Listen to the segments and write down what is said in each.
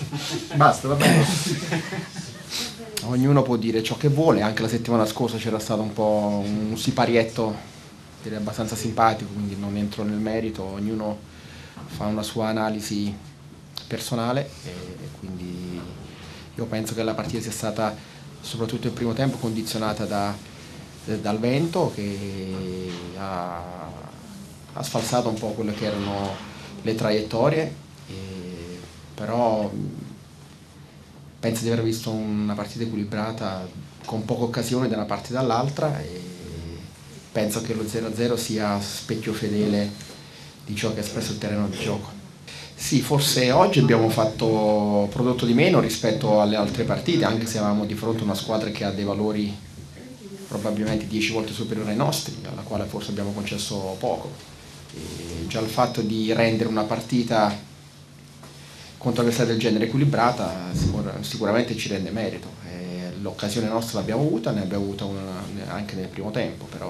Basta, va bene. Ognuno può dire ciò che vuole, anche la settimana scorsa c'era stato un po' un siparietto, direi abbastanza simpatico, quindi non entro nel merito, ognuno fa una sua analisi personale e quindi io penso che la partita sia stata, soprattutto il primo tempo, condizionata dal vento che ha sfalsato un po' quelle che erano le traiettorie, però penso di aver visto una partita equilibrata con poche occasioni da una parte e dall'altra e penso che lo 0-0 sia specchio fedele di ciò che ha espresso il terreno di gioco. Sì, forse oggi abbiamo prodotto di meno rispetto alle altre partite, anche se avevamo di fronte una squadra che ha dei valori probabilmente 10 volte superiori ai nostri, alla quale forse abbiamo concesso poco. E già il fatto di rendere una partita contro avversari del genere equilibrata sicuramente ci rende merito. L'occasione nostra l'abbiamo avuta, ne abbiamo avuta una anche nel primo tempo, però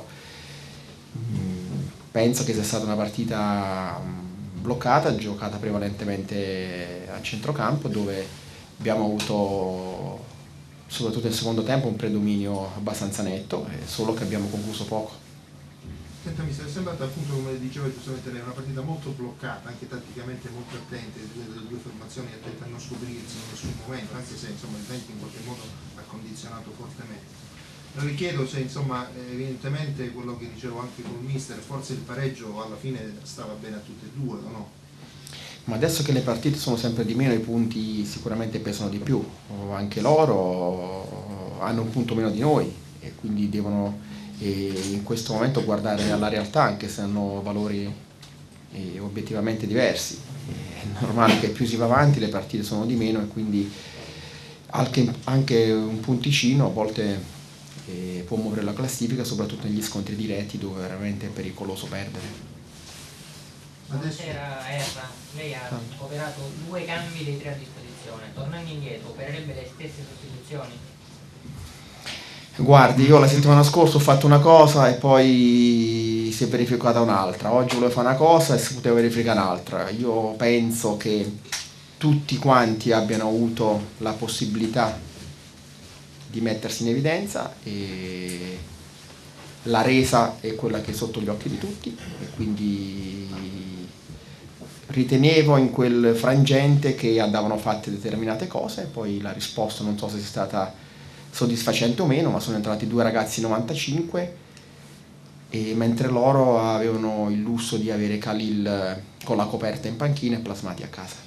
penso che sia stata una partita bloccata, giocata prevalentemente a centrocampo, dove abbiamo avuto soprattutto nel secondo tempo un predominio abbastanza netto, solo che abbiamo concluso poco. Senta, mi è sembrata appunto, come diceva giustamente lei, una partita molto bloccata, anche tatticamente molto attente, le due formazioni attente a non scoprirsi in nessun momento, anche se insomma il vento in qualche modo ha condizionato fortemente. Non vi chiedo se insomma evidentemente quello che dicevo anche col mister, forse il pareggio alla fine stava bene a tutte e due, o no? Ma adesso che le partite sono sempre di meno, i punti sicuramente pesano di più, anche loro hanno un punto meno di noi e quindi devono in questo momento guardare alla realtà, anche se hanno valori obiettivamente diversi. È normale che più si va avanti le partite sono di meno e quindi anche un punticino a volte può muovere la classifica, soprattutto negli scontri diretti dove veramente è pericoloso perdere. Buonasera Erra, lei ha operato 2 cambi dei 3 a disposizione, tornando indietro opererebbe le stesse sostituzioni? Guardi, io la settimana scorsa ho fatto una cosa e poi si è verificata un'altra, oggi volevo fare una cosa e si poteva verificare un'altra. Io penso che tutti quanti abbiano avuto la possibilità di mettersi in evidenza e la resa è quella che è sotto gli occhi di tutti e quindi ritenevo in quel frangente che andavano fatte determinate cose e poi la risposta non so se sia stata soddisfacente o meno, ma sono entrati 2 ragazzi 95 e mentre loro avevano il lusso di avere Khalil con la coperta in panchina e plasmati a casa.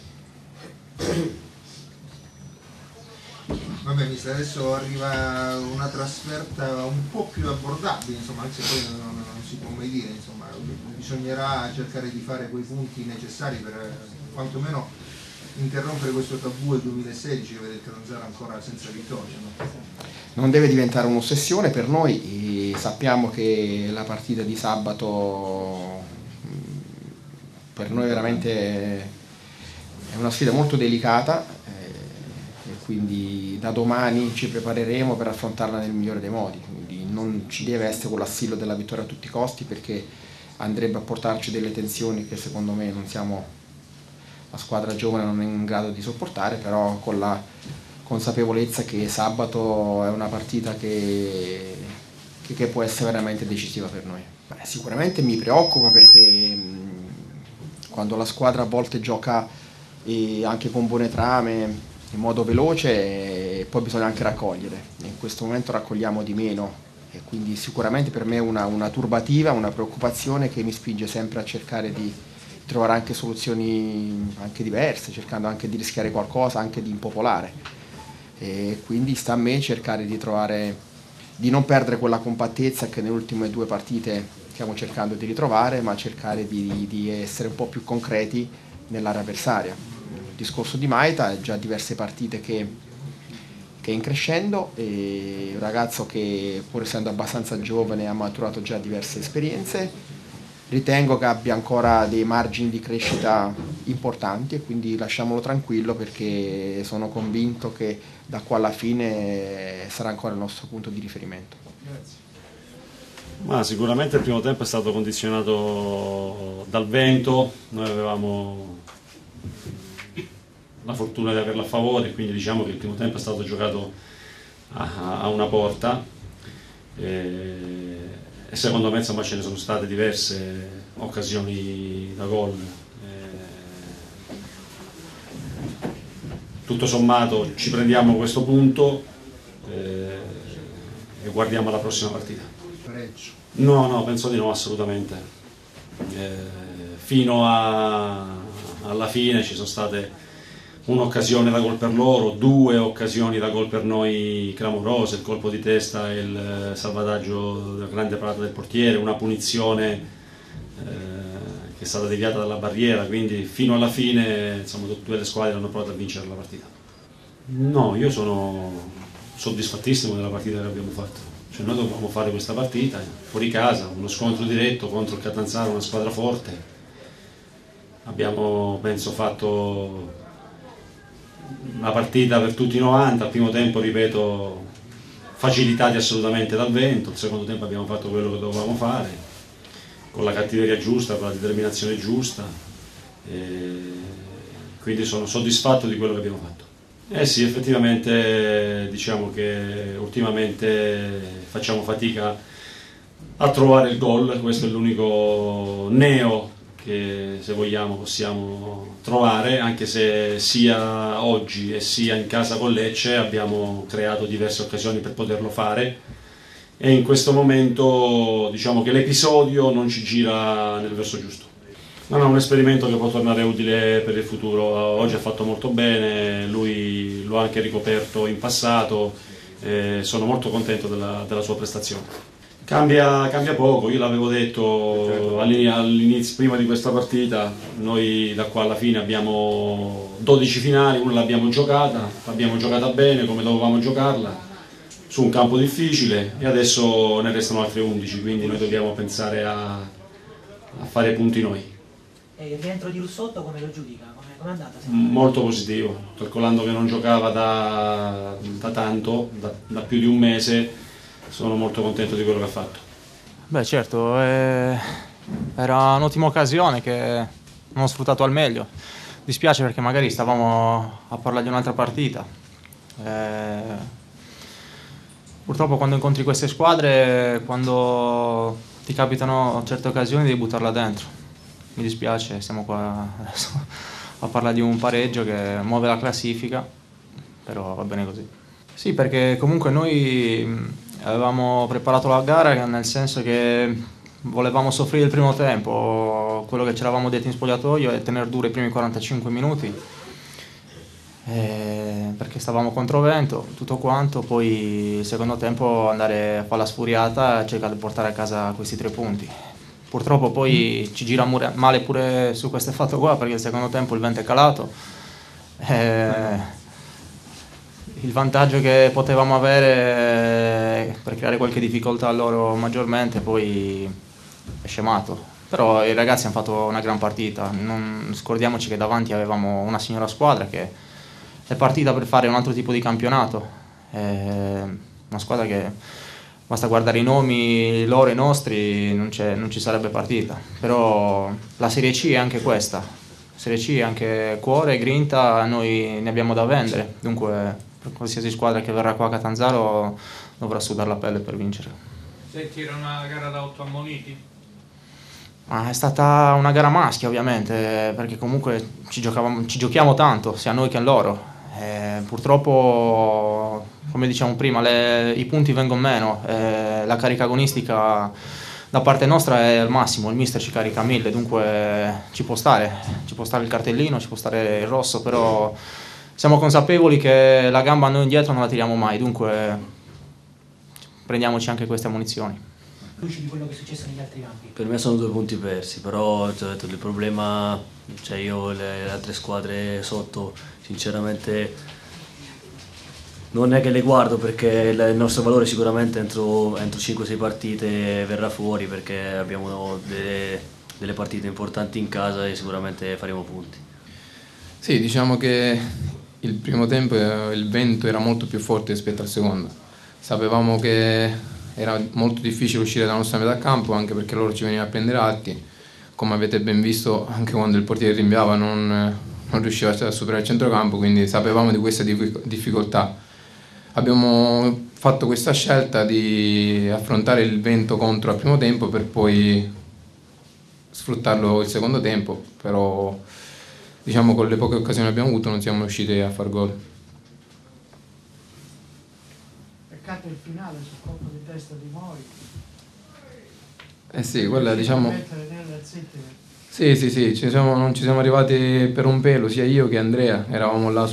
Vabbè, mister, adesso arriva una trasferta un po' più abbordabile, insomma, anche se poi non si può mai dire, insomma, bisognerà cercare di fare quei punti necessari per quantomeno interrompere questo tabù del 2016 che vede il Catanzaro ancora senza vittoria, no? Non deve diventare un'ossessione per noi, sappiamo che la partita di sabato per noi veramente è una sfida molto delicata e quindi da domani ci prepareremo per affrontarla nel migliore dei modi, quindi non ci deve essere quell'assillo della vittoria a tutti i costi perché andrebbe a portarci delle tensioni che secondo me non siamo, la squadra giovane non è in grado di sopportare, però con la consapevolezza che sabato è una partita che può essere veramente decisiva per noi. Beh, sicuramente mi preoccupa perché quando la squadra a volte gioca anche con buone trame, in modo veloce, poi bisogna anche raccogliere. In questo momento raccogliamo di meno e quindi sicuramente per me è una turbativa, una preoccupazione che mi spinge sempre a cercare di trovare anche soluzioni anche diverse, cercando anche di rischiare qualcosa, anche di impopolare. E quindi sta a me cercare di trovare, di non perdere quella compattezza che nelle ultime 2 partite stiamo cercando di ritrovare, ma cercare di essere un po' più concreti nell'area avversaria. Il discorso di Maita è già diverse partite che è in crescendo, è un ragazzo che pur essendo abbastanza giovane ha maturato già diverse esperienze, ritengo che abbia ancora dei margini di crescita importanti e quindi lasciamolo tranquillo perché sono convinto che da qua alla fine sarà ancora il nostro punto di riferimento. Grazie. Ma sicuramente il primo tempo è stato condizionato dal vento, noi avevamo la fortuna di averla a favore, quindi diciamo che il primo tempo è stato giocato a una porta e secondo me insomma ce ne sono state diverse occasioni da gol. Tutto sommato ci prendiamo questo punto e guardiamo la prossima partita. Pareggio. No, penso di no, assolutamente. Fino alla fine ci sono state un'occasione da gol per loro, 2 occasioni da gol per noi clamorose, il colpo di testa e il salvataggio della grande parata del portiere, una punizione che è stata deviata dalla barriera, quindi fino alla fine insomma, tutte le squadre hanno provato a vincere la partita. No, io sono soddisfattissimo della partita che abbiamo fatto. Cioè, noi dovevamo fare questa partita fuori casa, uno scontro diretto contro il Catanzaro, una squadra forte. Abbiamo, penso, fatto la partita per tutti i 90, al primo tempo, ripeto, facilitati assolutamente dal vento, il secondo tempo abbiamo fatto quello che dovevamo fare, con la cattiveria giusta, con la determinazione giusta, quindi sono soddisfatto di quello che abbiamo fatto. Eh sì, effettivamente diciamo che ultimamente facciamo fatica a trovare il gol, questo è l'unico neo che se vogliamo possiamo trovare, anche se sia oggi e sia in casa con Lecce abbiamo creato diverse occasioni per poterlo fare e in questo momento diciamo che l'episodio non ci gira nel verso giusto. No, è un esperimento che può tornare utile per il futuro. Oggi ha fatto molto bene, lui lo ha anche ricoperto in passato, sono molto contento della sua prestazione. Cambia poco, io l'avevo detto all'inizio, prima di questa partita, noi da qua alla fine abbiamo 12 finali, una l'abbiamo giocata bene come dovevamo giocarla, su un campo difficile e adesso ne restano altre 11, quindi noi dobbiamo pensare a fare punti noi. E il rientro di Russotto come lo giudica? Come è andata? Molto positivo, calcolando che non giocava da tanto, da più di un mese, sono molto contento di quello che ha fatto. Beh certo, era un'ottima occasione che non ho sfruttato al meglio. Dispiace perché magari stavamo a parlare di un'altra partita. Purtroppo quando incontri queste squadre, quando ti capitano certe occasioni devi buttarla dentro. Mi dispiace, siamo qua adesso a parlare di un pareggio che muove la classifica, però va bene così. Sì, perché comunque noi avevamo preparato la gara nel senso che volevamo soffrire il primo tempo, quello che ci eravamo detti in spogliatoio è tenere duro i primi 45 minuti, perché stavamo controvento, tutto quanto, poi il secondo tempo andare a fare la sfuriata e cercare di portare a casa questi 3 punti. Purtroppo poi ci gira male pure su questo fatto qua, perché il secondo tempo il vento è calato. Il vantaggio che potevamo avere per creare qualche difficoltà a loro maggiormente poi è scemato. Però i ragazzi hanno fatto una gran partita, non scordiamoci che davanti avevamo una signora squadra che è partita per fare un altro tipo di campionato. Una squadra che basta guardare i nomi loro e i nostri, non ci sarebbe partita. Però la Serie C è anche questa. Serie C è anche cuore, grinta, noi ne abbiamo da vendere. Dunque per qualsiasi squadra che verrà qua a Catanzaro dovrà sudare la pelle per vincere. Senti, era una gara da 8 ammoniti? Ma è stata una gara maschia ovviamente, perché comunque ci giochiamo tanto, sia noi che loro. Purtroppo, come diciamo prima, i punti vengono meno, la carica agonistica da parte nostra è al massimo, il mister ci carica 1000, dunque ci può stare il cartellino, ci può stare il rosso, però siamo consapevoli che la gamba noi indietro non la tiriamo mai, dunque prendiamoci anche queste ammonizioni. Luci di quello che è successo negli altri campi? Per me sono 2 punti persi, però ti ho detto, il problema, cioè io le altre squadre sotto sinceramente non è che le guardo, perché il nostro valore sicuramente entro 5-6 partite verrà fuori, perché abbiamo delle partite importanti in casa e sicuramente faremo punti. Sì, diciamo che il primo tempo il vento era molto più forte rispetto al secondo. Sapevamo che era molto difficile uscire dalla nostra metà campo, anche perché loro ci venivano a prendere alti. Come avete ben visto, anche quando il portiere rinviava non non riusciva a superare il centrocampo, quindi sapevamo di questa difficoltà. Abbiamo fatto questa scelta di affrontare il vento contro al primo tempo per poi sfruttarlo il secondo tempo, però diciamo con le poche occasioni che abbiamo avuto non siamo riusciti a far gol. Peccato il finale sul colpo di testa di Mori. Eh sì, quella diciamo... Sì, non ci siamo arrivati per un pelo, sia io che Andrea, eravamo là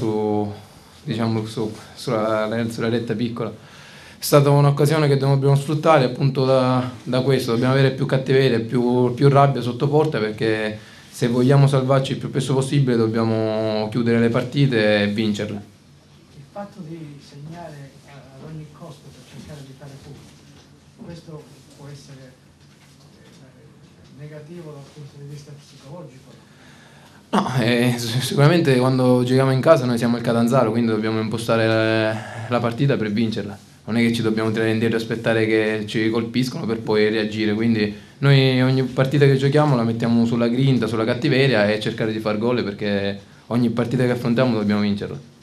sulla retta piccola. È stata un'occasione che dobbiamo sfruttare appunto da questo, dobbiamo avere più cattiveria, più rabbia sotto porta, perché se vogliamo salvarci il più presto possibile dobbiamo chiudere le partite e vincerle. Il fatto di segnare ad ogni costo per cercare di fare punti, questo può essere negativo dal punto di vista psicologico? No, sicuramente quando giochiamo in casa noi siamo il Catanzaro, quindi dobbiamo impostare la partita per vincerla. Non è che ci dobbiamo tirare indietro e aspettare che ci colpiscono per poi reagire, quindi noi ogni partita che giochiamo la mettiamo sulla grinta, sulla cattiveria e cercare di far gol, perché ogni partita che affrontiamo dobbiamo vincerla.